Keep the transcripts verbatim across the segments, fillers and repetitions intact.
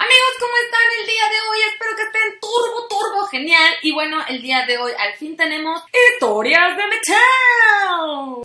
Amigos, ¿cómo están el día de hoy? Espero que estén turbo, turbo genial. Y bueno, el día de hoy al fin tenemos historias de metal.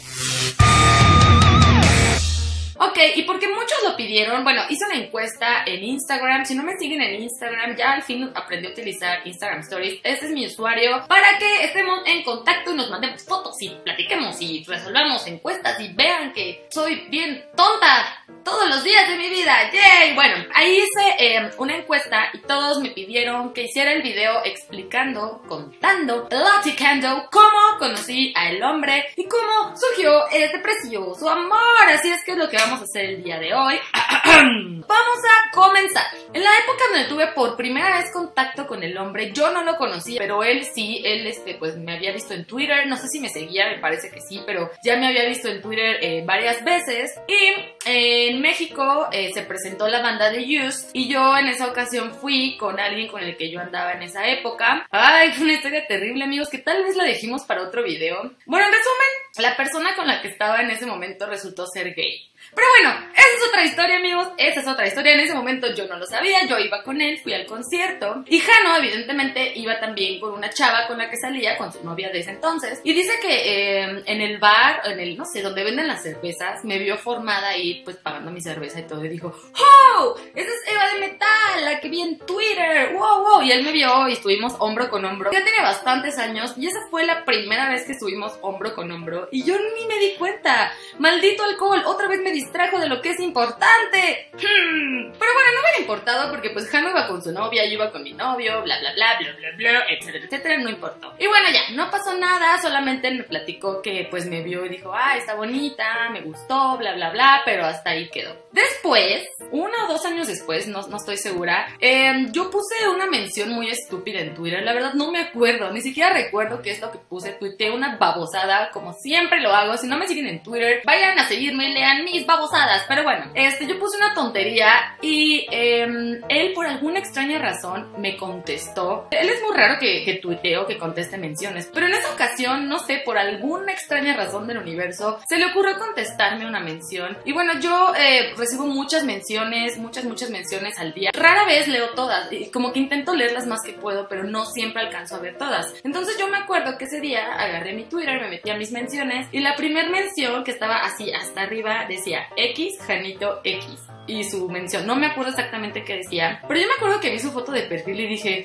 Ok, y porque muchos lo pidieron, bueno, hice una encuesta en Instagram. Si no me siguen en Instagram, ya al fin aprendí a utilizar Instagram Stories. Este es mi usuario para que estemos en contacto y nos mandemos fotos y platiquemos y resolvamos encuestas y vean que soy bien tonta todos los días de mi vida. ¡Yay! Bueno, ahí hice eh, una encuesta y todos me pidieron que hiciera el video explicando, contando, platicando cómo conocí a el hombre y cómo surgió este precioso amor. Así es que es lo que vamos a hacer el día de hoy. Vamos a comenzar. En la época donde tuve por primera vez contacto con el hombre, yo no lo conocía, pero él sí, él este, pues me había visto en Twitter, no sé si me seguía, me parece que sí, pero ya me había visto en Twitter eh, varias veces. Y eh, en México eh, se presentó la banda de Used y yo en esa ocasión fui con alguien con el que yo andaba en esa época. Ay, fue una historia terrible, amigos, que tal vez la dejemos para otro video. Bueno, en resumen, la persona con la que estaba en ese momento resultó ser gay. Pero bueno, esa es otra historia, amigos, esa es otra historia. En ese momento yo no lo sabía, yo iba con él, fui al concierto y Jano evidentemente iba también con una chava con la que salía, con su novia de ese entonces. Y dice que eh, en el bar, en el, no sé, donde venden las cervezas, me vio formada ahí, pues pagando mi cerveza y todo, y dijo: ¡Oh! Esa es Eva de Metal, la que vi en Twitter, wow, wow. Y él me vio y estuvimos hombro con hombro. Ya tenía bastantes años y esa fue la primera vez que estuvimos hombro con hombro y yo ni me di cuenta. Maldito alcohol, otra vez me distrajo de lo que es importante. Hmm. Pero bueno, no me hubiera importado porque pues Jano iba con su novia, yo iba con mi novio, bla bla bla, bla bla bla, etcétera, etcétera, no importó. Y bueno, ya, no pasó nada, solamente me platicó que pues me vio y dijo: ah, está bonita, me gustó, bla bla bla, pero hasta ahí quedó. Después, uno o dos años después, no, no estoy segura, eh, yo puse una mención muy estúpida en Twitter, la verdad no me acuerdo, ni siquiera recuerdo qué es lo que puse, tuiteé una babosada, como siempre lo hago. Si no me siguen en Twitter, vayan a seguirme y lean mis babosadas. Pero bueno, este, yo puse una tontería y eh, él por alguna extraña razón me contestó. Él es muy raro que, que tuitee o que conteste menciones, pero en esa ocasión, no sé, por alguna extraña razón del universo, se le ocurrió contestarme una mención. Y bueno, yo eh, recibo muchas menciones, muchas, muchas menciones al día. Rara vez leo todas, y como que intento leerlas más que puedo, pero no siempre alcanzo a ver todas. Entonces yo me acuerdo que ese día agarré mi Twitter, me metí a mis menciones y la primera mención, que estaba así hasta arriba, decía X, Janito X. Y su mención, no me acuerdo exactamente qué decía, pero yo me acuerdo que vi su foto de perfil y dije: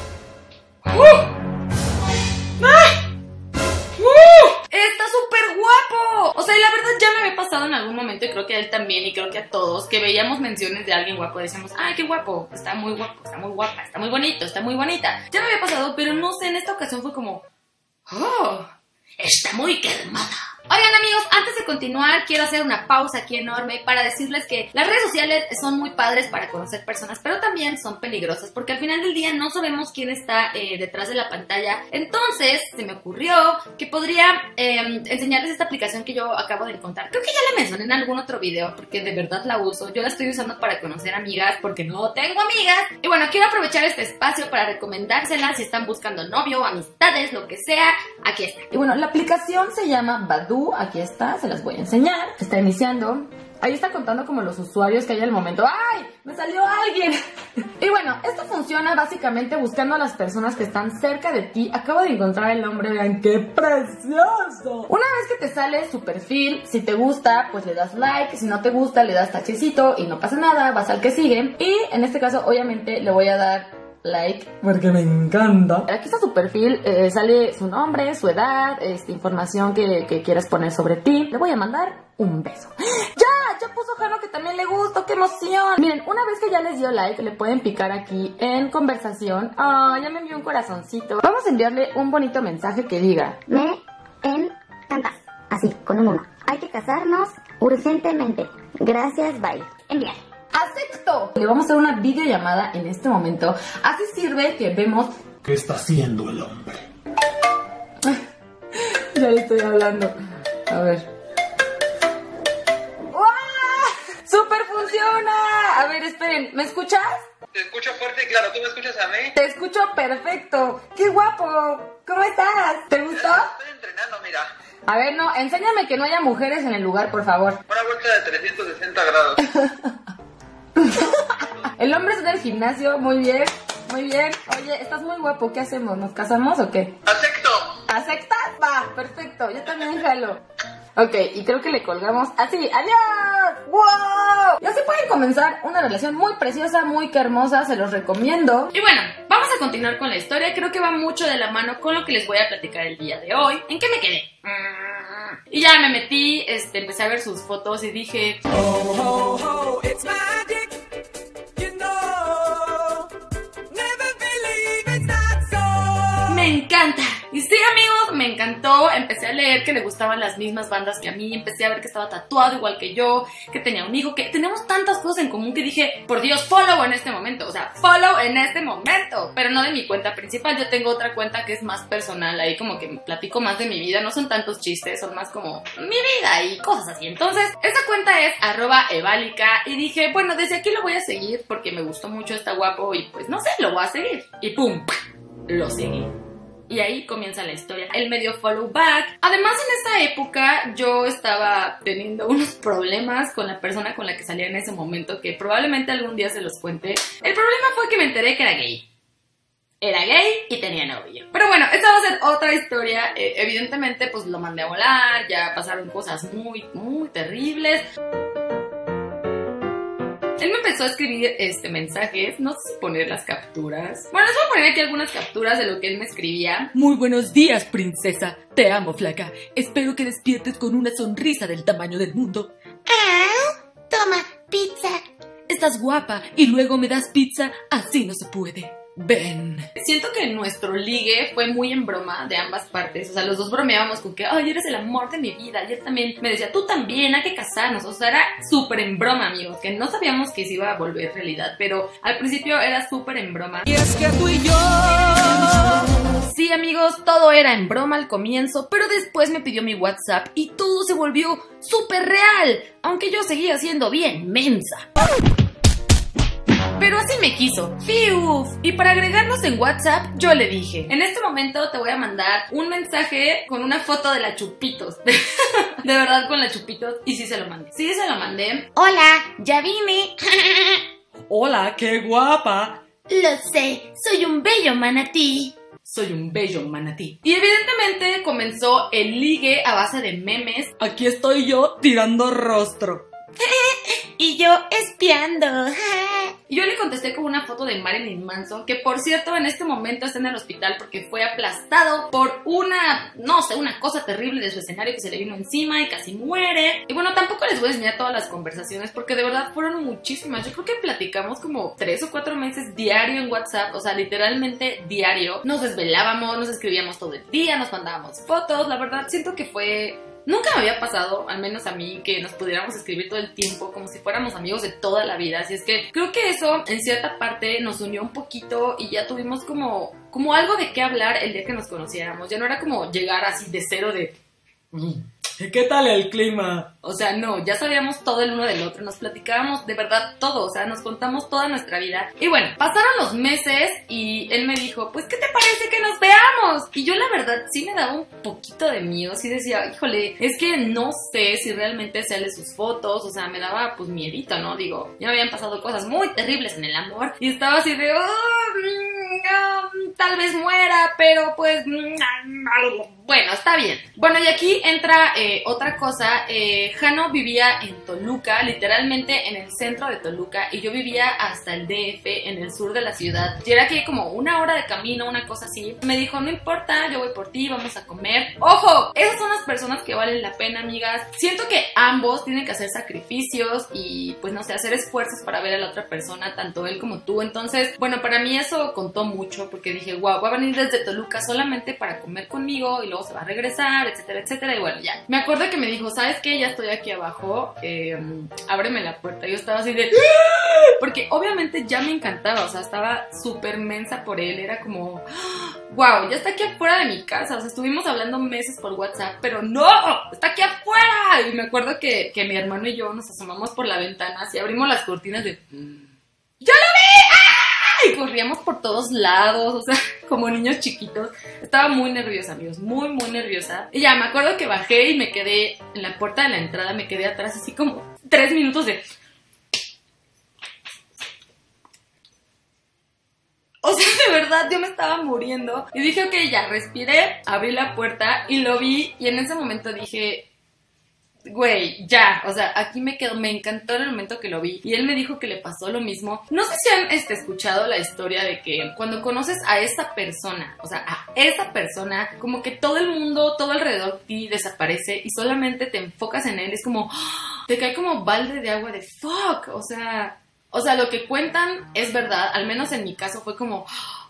¡Uh! ¡Ah! ¡Uh! ¡Está súper guapo! O sea, y la verdad ya me había pasado en algún momento, y creo que a él también, y creo que a todos, que veíamos menciones de alguien guapo, decíamos: ¡ay, qué guapo! Está muy guapo, está muy guapa, está muy bonito, está muy bonita. Ya me había pasado, pero no sé, en esta ocasión fue como: ¡oh! Está muy quemada. Oigan, amigos, antes de continuar quiero hacer una pausa aquí enorme para decirles que las redes sociales son muy padres para conocer personas, pero también son peligrosas porque al final del día no sabemos quién está eh, detrás de la pantalla. Entonces se me ocurrió que podría eh, enseñarles esta aplicación que yo acabo de encontrar. Creo que ya la mencioné en algún otro video porque de verdad la uso. Yo la estoy usando para conocer amigas porque no tengo amigas. Y bueno, quiero aprovechar este espacio para recomendársela si están buscando novio, amistades, lo que sea. Aquí está. Y bueno, la aplicación se llama Badoo. Aquí está, se las voy a enseñar. Está iniciando. Ahí está contando como los usuarios que hay al momento. ¡Ay! ¡Me salió alguien! Y bueno, esto funciona básicamente buscando a las personas que están cerca de ti. Acabo de encontrar el hombre, vean qué precioso. Una vez que te sale su perfil, si te gusta, pues le das like. Si no te gusta, le das tachecito y no pasa nada, vas al que sigue. Y en este caso, obviamente, le voy a dar like porque me encanta. Aquí está su perfil, eh, sale su nombre, su edad, este, información que, que quieras poner sobre ti. Le voy a mandar un beso. ¡Ya! Ya puso Jano que también le gustó, ¡qué emoción! Miren, una vez que ya les dio like, le pueden picar aquí en conversación. Ah, oh, ya me envió un corazoncito. Vamos a enviarle un bonito mensaje que diga: me encantas. Así, con un uno. Hay que casarnos urgentemente. Gracias, bye. Enviar. ¡Acepto! Le vamos a hacer una videollamada en este momento. Así sirve que vemos ¿qué está haciendo el hombre? Ya le estoy hablando. A ver. ¡Wow! ¡Súper funciona! A ver, esperen, ¿me escuchas? Te escucho fuerte y claro, ¿tú me escuchas a mí? Te escucho perfecto. ¡Qué guapo! ¿Cómo estás? ¿Te gustó? Estoy entrenando, mira. A ver, no, enséñame que no haya mujeres en el lugar, por favor. Una vuelta de trescientos sesenta grados. El hombre es del gimnasio, muy bien, muy bien. Oye, estás muy guapo, ¿qué hacemos? ¿Nos casamos o qué? Acepto. ¿Aceptas? Va, perfecto, yo también jalo. Ok, y creo que le colgamos así. ¡Adiós! ¡Wow! Y así pueden comenzar una relación muy preciosa, muy que hermosa, se los recomiendo. Y bueno, vamos a continuar con la historia. Creo que va mucho de la mano con lo que les voy a platicar el día de hoy. ¿En qué me quedé? Y ya me metí, este, empecé a ver sus fotos y dije... Oh, oh, oh, it's magic. You know, never believe it's not so. Me encanta. Y sí, amigos, me encantó. Empecé a leer que le gustaban las mismas bandas que a mí. Empecé a ver que estaba tatuado igual que yo, que tenía un hijo, que tenemos tantas cosas en común que dije, por Dios, follow en este momento. O sea, follow en este momento. Pero no de mi cuenta principal. Yo tengo otra cuenta que es más personal. Ahí como que platico más de mi vida. No son tantos chistes, son más como mi vida y cosas así. Entonces, esa cuenta es arroba evalica. Y dije, bueno, desde aquí lo voy a seguir porque me gustó mucho, está guapo y pues no sé, lo voy a seguir. Y pum, lo seguí. Y ahí comienza la historia, el medio follow back. Además, en esa época yo estaba teniendo unos problemas con la persona con la que salía en ese momento, que probablemente algún día se los cuente. El problema fue que me enteré que era gay. Era gay y tenía novio. Pero bueno, esta va a ser otra historia. Eh, evidentemente, pues lo mandé a volar, ya pasaron cosas muy, muy terribles. Él me empezó a escribir este, mensajes, no sé si poner las capturas. Bueno, les voy a poner aquí algunas capturas de lo que él me escribía. Muy buenos días, princesa. Te amo, flaca. Espero que despiertes con una sonrisa del tamaño del mundo. ¡Ah! Toma, pizza. Estás guapa y luego me das pizza. Así no se puede. Ven. Siento que nuestro ligue fue muy en broma de ambas partes. O sea, los dos bromeábamos con que, ay, eres el amor de mi vida. Y él también me decía, tú también, hay que casarnos. O sea, era súper en broma, amigos. Que no sabíamos que se iba a volver realidad. Pero al principio era súper en broma. Y es que tú y yo... Sí, amigos, todo era en broma al comienzo. Pero después me pidió mi WhatsApp y todo se volvió súper real. Aunque yo seguía siendo bien mensa. Pero así me quiso. ¡Fiuf! Y para agregarnos en WhatsApp, yo le dije, en este momento te voy a mandar un mensaje con una foto de la Chupitos. De verdad, con la Chupitos. Y sí se lo mandé. Sí se lo mandé. Hola, ya vine. Hola, qué guapa. Lo sé, soy un bello manatí. Soy un bello manatí. Y evidentemente comenzó el ligue a base de memes. Aquí estoy yo tirando rostro. Y yo espiando. Y yo le contesté con una foto de Marilyn Manson, que por cierto en este momento está en el hospital porque fue aplastado por una, no sé, una cosa terrible de su escenario que se le vino encima y casi muere. Y bueno, tampoco les voy a enseñar todas las conversaciones porque de verdad fueron muchísimas. Yo creo que platicamos como tres o cuatro meses diario en WhatsApp, o sea, literalmente diario. Nos desvelábamos, nos escribíamos todo el día, nos mandábamos fotos. La verdad siento que fue... Nunca me había pasado, al menos a mí, que nos pudiéramos escribir todo el tiempo como si fuéramos amigos de toda la vida. Así es que creo que eso en cierta parte nos unió un poquito y ya tuvimos como, como algo de qué hablar el día que nos conociéramos. Ya no era como llegar así de cero de... ¿Qué tal el clima? O sea, no, ya sabíamos todo el uno del otro, nos platicábamos de verdad todo, o sea, nos contamos toda nuestra vida. Y bueno, pasaron los meses y él me dijo, pues, ¿qué te parece que nos veamos? Y yo la verdad sí me daba un poquito de miedo, sí decía, híjole, es que no sé si realmente sale sus fotos, o sea, me daba pues miedito, ¿no? Digo, ya me habían pasado cosas muy terribles en el amor y estaba así de, oh, no, tal vez muera, pero pues... Bueno, está bien. Bueno, y aquí entra eh, otra cosa. Eh, Jano vivía en Toluca, literalmente en el centro de Toluca, y yo vivía hasta el D F, en el sur de la ciudad. Y era que como una hora de camino, una cosa así. Me dijo, no importa, yo voy por ti, vamos a comer. ¡Ojo! Esas son las personas que valen la pena, amigas. Siento que ambos tienen que hacer sacrificios y, pues, no sé, hacer esfuerzos para ver a la otra persona, tanto él como tú. Entonces, bueno, para mí eso contó mucho, porque dije, wow, va a venir desde Toluca solamente para comer conmigo y luego se va a regresar, etcétera, etcétera. Y bueno, ya. Me acuerdo que me dijo, ¿sabes qué? Ya estoy aquí abajo, eh, ábreme la puerta. Yo estaba así de... Porque obviamente ya me encantaba, o sea, estaba súper mensa por él. Era como, wow, ya está aquí afuera de mi casa. O sea, estuvimos hablando meses por WhatsApp, pero no, está aquí afuera. Y me acuerdo que, que mi hermano y yo nos asomamos por la ventana, así abrimos las cortinas de... ¡Ya lo vi! ¡Ah! Y corríamos por todos lados, o sea, como niños chiquitos. Estaba muy nerviosa, amigos, muy, muy nerviosa. Y ya, me acuerdo que bajé y me quedé en la puerta de la entrada, me quedé atrás así como tres minutos de... verdad yo me estaba muriendo. Y dije, ok, ya, respiré, abrí la puerta y lo vi. Y en ese momento dije, güey, ya, o sea, aquí me quedo, me encantó en el momento que lo vi. Y él me dijo que le pasó lo mismo. No sé si han este, escuchado la historia de que cuando conoces a esa persona, o sea, a esa persona, como que todo el mundo, todo alrededor de ti desaparece y solamente te enfocas en él. Es como, te cae como balde de agua de fuck, o sea, o sea, lo que cuentan es verdad, al menos en mi caso fue como,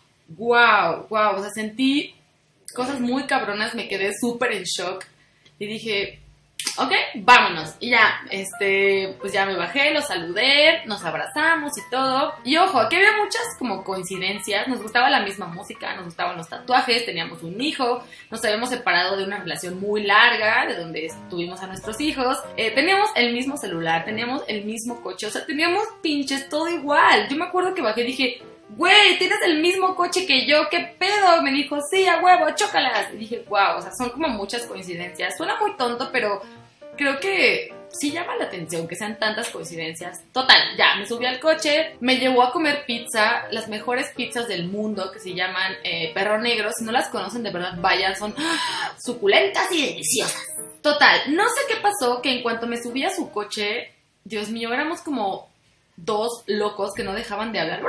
wow, wow, o sea, sentí cosas muy cabronas, me quedé súper en shock y dije, ok, vámonos. Y ya, este, pues ya me bajé, lo saludé, nos abrazamos y todo. Y ojo, aquí había muchas como coincidencias. Nos gustaba la misma música, nos gustaban los tatuajes, teníamos un hijo, nos habíamos separado de una relación muy larga, de donde tuvimos a nuestros hijos. Eh, teníamos el mismo celular, teníamos el mismo coche, o sea, teníamos pinches todo igual. Yo me acuerdo que bajé y dije, güey, tienes el mismo coche que yo, ¿qué pedo? Me dijo, sí, a huevo, chócalas. Y dije, wow, o sea, son como muchas coincidencias. Suena muy tonto, pero creo que sí llama la atención que sean tantas coincidencias. Total, ya, me subí al coche, me llevó a comer pizza, las mejores pizzas del mundo, que se llaman eh, Perro Negro. Si no las conocen, de verdad, vayan, son ¡ah! Suculentas y deliciosas. Total, no sé qué pasó, que en cuanto me subí a su coche, Dios mío, éramos como dos locos que no dejaban de hablar.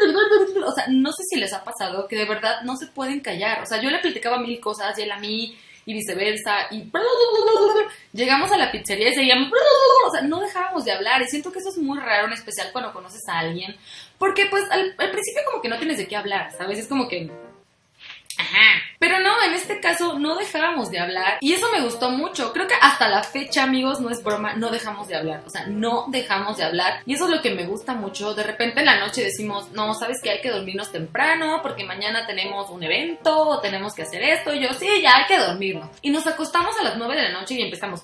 O sea, no sé si les ha pasado que de verdad no se pueden callar. O sea, yo le platicaba mil cosas y él a mí y viceversa y llegamos a la pizzería y seguíamos, o sea, no dejábamos de hablar. Y siento que eso es muy raro, en especial cuando conoces a alguien, porque pues al, al principio como que no tienes de qué hablar, ¿sabes? Es como que ajá. Pero no, en este caso no dejábamos de hablar y eso me gustó mucho. Creo que hasta la fecha, amigos, no es broma, no dejamos de hablar. O sea, no dejamos de hablar y eso es lo que me gusta mucho. De repente en la noche decimos, no, ¿sabes qué? Hay que dormirnos temprano porque mañana tenemos un evento o tenemos que hacer esto. Y yo, sí, ya hay que dormirnos. Y nos acostamos a las nueve de la noche y empezamos.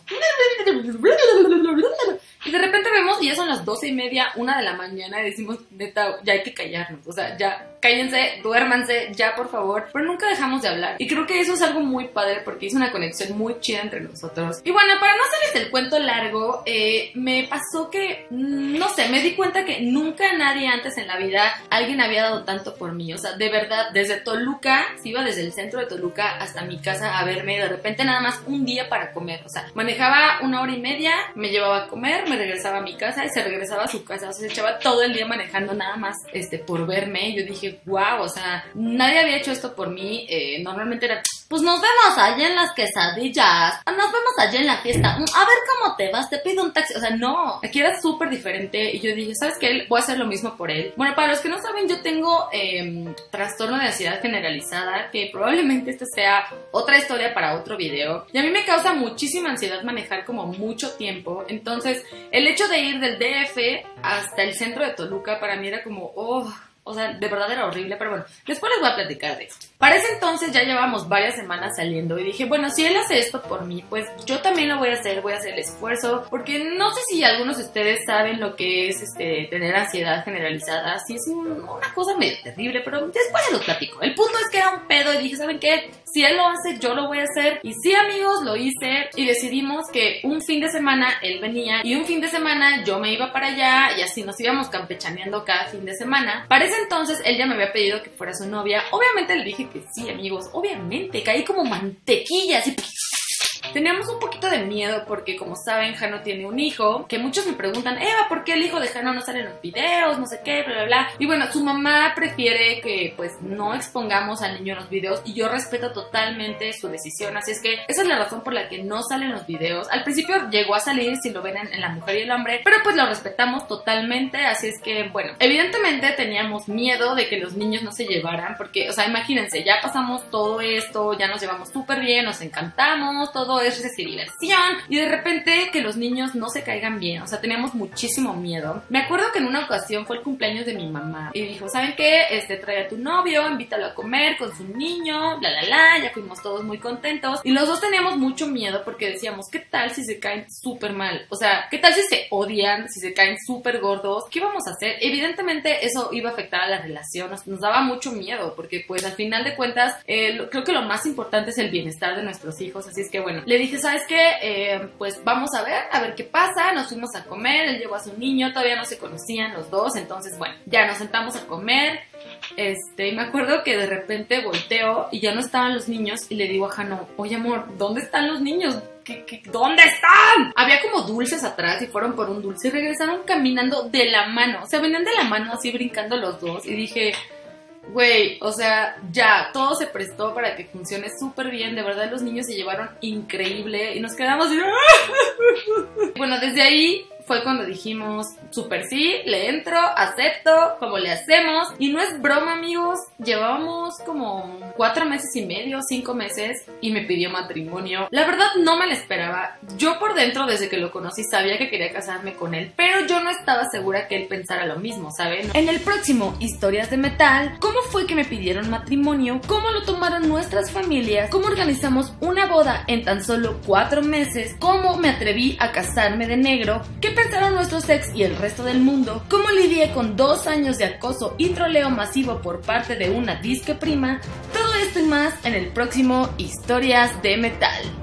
Y de repente vemos y ya son las doce y media, una de la mañana y decimos, neta, ya hay que callarnos. O sea, ya, cállense, duérmanse, ya por favor. Pero nunca dejamos de hablar. Y creo que eso es algo muy padre porque hizo una conexión muy chida entre nosotros. Y bueno, para no hacerles el cuento largo, eh, me pasó que, no sé, me di cuenta que nunca nadie antes en la vida, alguien había dado tanto por mí. O sea, de verdad, desde Toluca, se iba desde el centro de Toluca hasta mi casa a verme, de repente nada más un día para comer. O sea, manejaba una hora y media, me llevaba a comer, me regresaba a mi casa y se regresaba a su casa. O sea, se echaba todo el día manejando nada más este, por verme. Y yo dije, wow, o sea, nadie había hecho esto por mí. Eh, normalmente era, pues nos vemos allá en las quesadillas, nos vemos allá en la fiesta, a ver cómo te vas, te pido un taxi. O sea, no, aquí era súper diferente. Y yo dije, ¿sabes qué? Voy a hacer lo mismo por él. Bueno, para los que no saben, yo tengo eh, trastorno de ansiedad generalizada, que probablemente esta sea otra historia para otro video. Y a mí me causa muchísima ansiedad manejar como mucho tiempo. Entonces, el hecho de ir del D F hasta el centro de Toluca para mí era como, oh, o sea, de verdad era horrible. Pero bueno, después les voy a platicar de eso. Para ese entonces ya llevamos varias semanas saliendo y dije, bueno, si él hace esto por mí, pues yo también lo voy a hacer, voy a hacer el esfuerzo, porque no sé si algunos de ustedes saben lo que es este tener ansiedad generalizada. Sí, es un, una cosa medio terrible, pero después se los platico. El punto es que era un pedo y dije, ¿saben qué? Si él lo hace, yo lo voy a hacer. Y sí, amigos, lo hice y decidimos que un fin de semana él venía y un fin de semana yo me iba para allá y así nos íbamos campechaneando cada fin de semana. Para ese entonces él ya me había pedido que fuera su novia. Obviamente le dije que sí, amigos, obviamente, caí como mantequilla, así. Teníamos un poquito de miedo porque, como saben, Jano tiene un hijo, que muchos me preguntan, Eva, ¿por qué el hijo de Jano no sale en los videos? No sé qué, bla, bla, bla. Y bueno, su mamá prefiere que, pues, no expongamos al niño en los videos y yo respeto totalmente su decisión, así es que esa es la razón por la que no sale en los videos. Al principio llegó a salir, si lo ven en, en La Mujer y el Hombre, pero pues lo respetamos totalmente, así es que, bueno, evidentemente teníamos miedo de que los niños no se llevaran, porque, o sea, imagínense, ya pasamos todo esto, ya nos llevamos súper bien, nos encantamos, todo es diversión y de repente que los niños no se caigan bien, o sea, teníamos muchísimo miedo. Me acuerdo que en una ocasión fue el cumpleaños de mi mamá y dijo, ¿saben qué? Este, trae a tu novio, invítalo a comer con su niño, bla, bla, bla, ya fuimos todos muy contentos y los dos teníamos mucho miedo porque decíamos, ¿qué tal si se caen súper mal? O sea, ¿qué tal si se odian, si se caen súper gordos? ¿Qué vamos a hacer? Evidentemente eso iba a afectar a la relación, nos, nos daba mucho miedo porque pues al final de cuentas eh, lo, creo que lo más importante es el bienestar de nuestros hijos, así es que bueno, le dije, ¿sabes qué? Eh, pues vamos a ver, a ver qué pasa. Nos fuimos a comer, él llevó a su niño, todavía no se conocían los dos, entonces bueno, ya nos sentamos a comer Este, y me acuerdo que de repente volteo y ya no estaban los niños y le digo a Jano, oye amor, ¿dónde están los niños? ¿Qué, qué, ¿Dónde están? Había como dulces atrás y fueron por un dulce y regresaron caminando de la mano. O sea, venían de la mano así brincando los dos y dije, güey, o sea, ya, todo se prestó para que funcione súper bien. De verdad, los niños se llevaron increíble y nos quedamos así. Bueno, desde ahí fue cuando dijimos, súper sí, le entro, acepto, como le hacemos. Y no es broma, amigos, llevábamos como cuatro meses y medio, cinco meses, y me pidió matrimonio. La verdad no me lo esperaba. Yo por dentro, desde que lo conocí, sabía que quería casarme con él, pero yo no estaba segura que él pensara lo mismo, ¿saben? En el próximo Historias de Metal, ¿cómo fue que me pidieron matrimonio? ¿Cómo lo tomaron nuestras familias? ¿Cómo organizamos una boda en tan solo cuatro meses? ¿Cómo me atreví a casarme de negro? ¿Qué pensaron nuestros ex y el resto del mundo? ¿Cómo lidié con dos años de acoso y troleo masivo por parte de una disque prima? Todo esto y más en el próximo Historias de Metal.